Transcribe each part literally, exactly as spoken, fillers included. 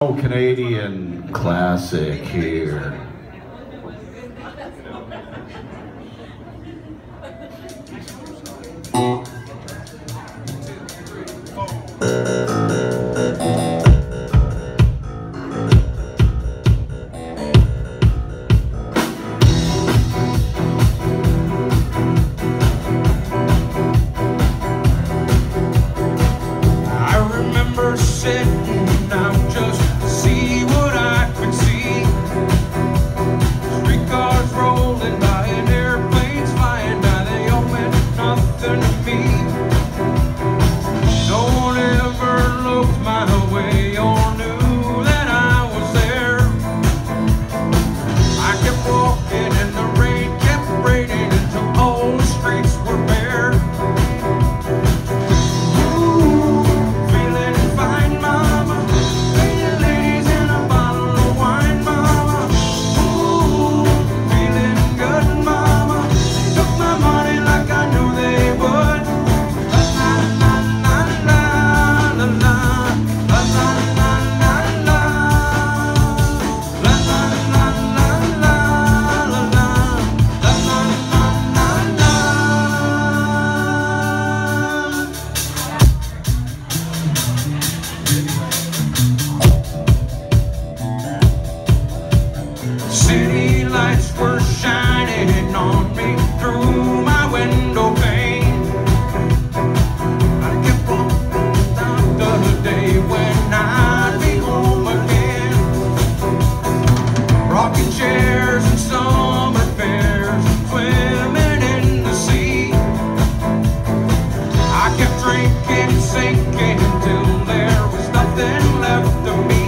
Oh, Canadian classic here. Sitting out just to see what I could see. Streetcars rolling by and airplanes flying by, they all meant nothing to me. No one ever looked my way or knew that I was there. I kept walking and the rain kept raining until all the streets were bare. City lights were shining on me through my window pane. I kept walking down the day when I'd be home again. Rocking chairs and summer fairs and swimming in the sea. I kept drinking and sinking till there was nothing left of me.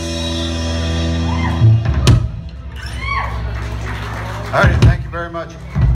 All right, thank you very much.